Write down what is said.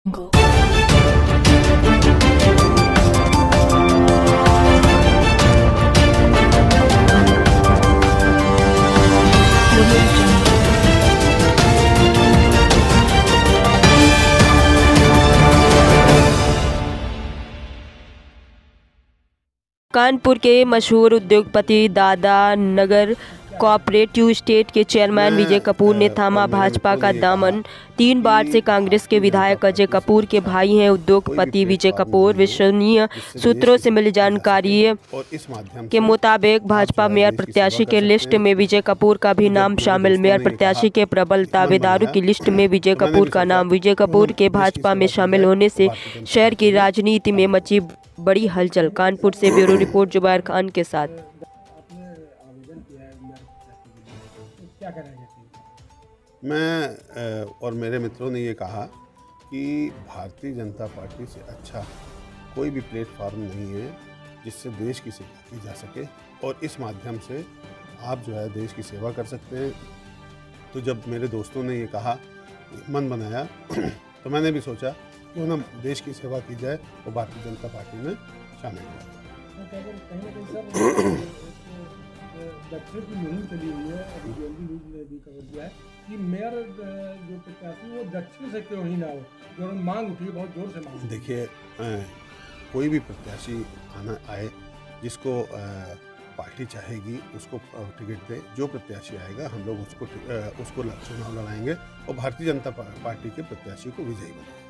Go. Kanpur के मशहूर उद्योगपति दादा नगर कोऑपरेटिव स्टेट के चेयरमैन विजय कपूर ने थामा भाजपा का दामन। 3 बार से कांग्रेस के विधायक अजय कपूर के भाई हैं उद्योगपति विजय कपूर। विश्वसनीय सूत्रों से मिली जानकारी के मुताबिक भाजपा मेयर प्रत्याशी के लिस्ट में विजय कपूर का भी नाम शामिल। मेयर प्रत्याशी के प्रबल दावेदारों की लिस्ट में विजय कपूर का नाम। विजय कपूर के भाजपा में शामिल होने से शहर की राजनीति में मची बड़ी हलचल। कानपुर से ब्यूरो रिपोर्ट जुबैर खान के साथ। मैं और मेरे मित्रों ने ये कहा कि भारतीय जनता पार्टी से अच्छा कोई भी प्लेटफॉर्म नहीं है जिससे देश की सेवा की जा सके, और इस माध्यम से आप जो है देश की सेवा कर सकते हैं। तो जब मेरे दोस्तों ने ये कहा, मन बनाया तो मैंने भी सोचा क्यों ना देश की सेवा की जाए और भारतीय जनता पार्टी में शामिल हुआ। दक्षिण की मुहिम चली हुई है, अभी जल्दी ने भी खबर दिया है कि मेयर जो प्रत्याशी वो दक्षिण से क्यों ही ना हो, जो मांग उठी बहुत जोर से मांग। देखिए, कोई भी प्रत्याशी आए जिसको पार्टी चाहेगी उसको टिकट दे। जो प्रत्याशी आएगा हम लोग उसको चुनाव लड़ाएंगे और भारतीय जनता पार्टी के प्रत्याशी को विजयी बनाएंगे।